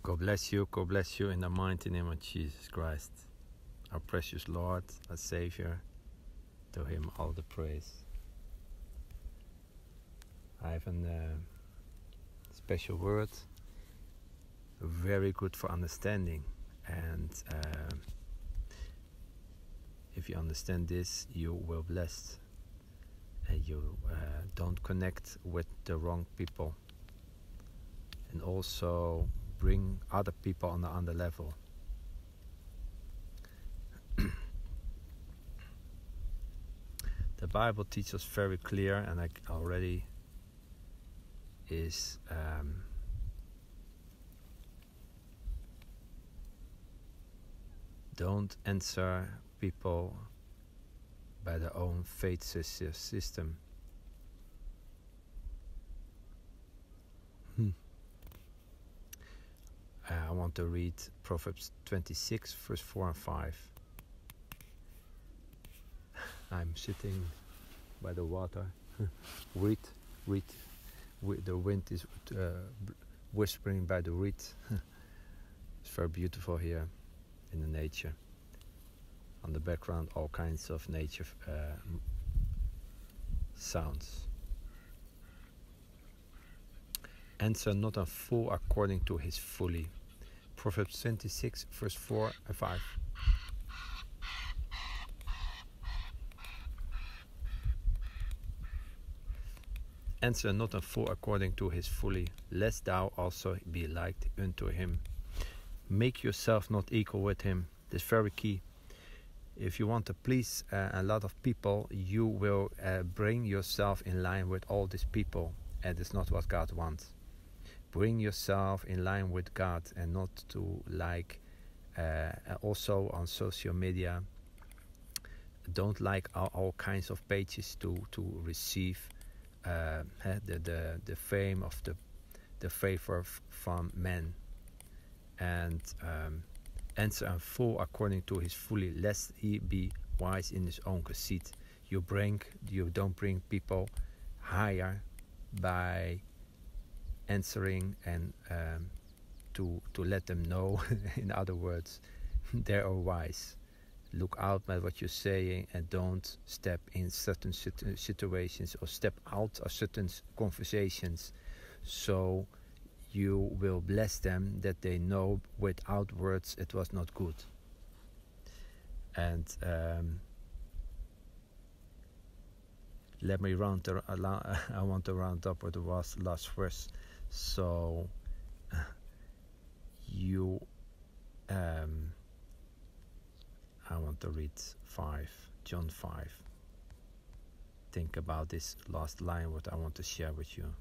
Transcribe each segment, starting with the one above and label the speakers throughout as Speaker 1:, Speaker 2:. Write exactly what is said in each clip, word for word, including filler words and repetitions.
Speaker 1: God bless you, God bless you in the mighty name of Jesus Christ, our precious Lord, our Savior. To Him all the praise. I have a uh, special word, very good for understanding, and uh, if you understand this, you will be blessed, and you uh, don't connect with the wrong people, and also bring other people on the other level. The Bible teaches us very clear, and I already is um, don't answer people by their own faith system. Hmm. Uh, I want to read Proverbs twenty-six, verse four and five. I'm sitting by the water. reed, reed, the wind is uh, whispering by the reed. It's very beautiful here in the nature. On the background, all kinds of nature uh, sounds. Answer not a fool according to his folly. Proverbs twenty-six, verse four and five. Answer not a fool according to his folly, lest thou also be like unto him. Make yourself not equal with him. This is very key. If you want to please uh, a lot of people, you will uh, bring yourself in line with all these people, and it's not what God wants. Bring yourself in line with God, and not to like uh, also on social media. Don't like all, all kinds of pages to to receive Uh, the, the the fame of the the favor from men, and um, answer a fool according to his folly, lest he be wise in his own conceit. You bring you don't bring people higher by answering and um, to to let them know. In other words, they are wise. Look out at what you're saying, and don't step in certain situ situations or step out of certain conversations, so you will bless them that they know without words it was not good. And um, let me round the, I want to round up with the last, last verse. So you um, I want to read five, John five. Think about this last line, what I want to share with you.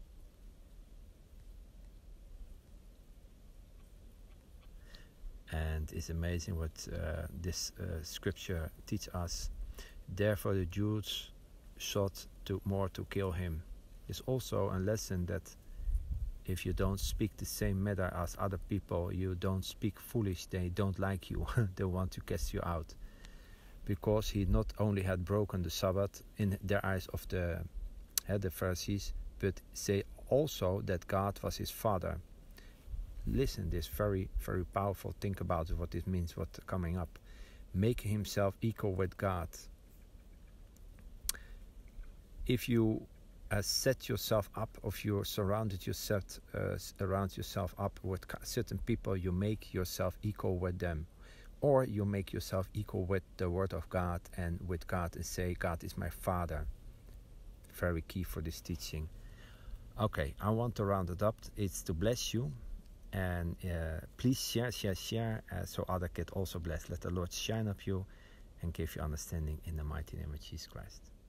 Speaker 1: And it's amazing what uh, this uh, scripture teaches us. Therefore the Jews sought to more to kill him. It's also a lesson that if you don't speak the same matter as other people, you don't speak foolish, they don't like you. They want to cast you out. Because he not only had broken the Sabbath in the eyes of the, uh, the Pharisees, but say also that God was his father. Listen, this very, very powerful. Think about what this means, what's coming up. Make himself equal with God. If you Uh, set yourself up, if you surrounded yourself uh, around yourself up with certain people, you make yourself equal with them, or you make yourself equal with the Word of God and with God, and say God is my Father. Very key for this teaching. Okay, I want to round it up. It's to bless you, and uh, please share, share, share, uh, so others get also blessed. Let the Lord shine up you and give you understanding in the mighty name of Jesus Christ.